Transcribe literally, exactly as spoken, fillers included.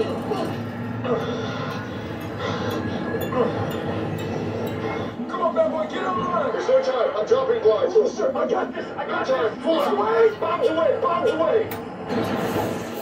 Come on, bad boy, get up line. There's no time. I'm dropping blinds. Oh, sir, I got this. I got no this. time. Full away. Bombs away. Bombs away.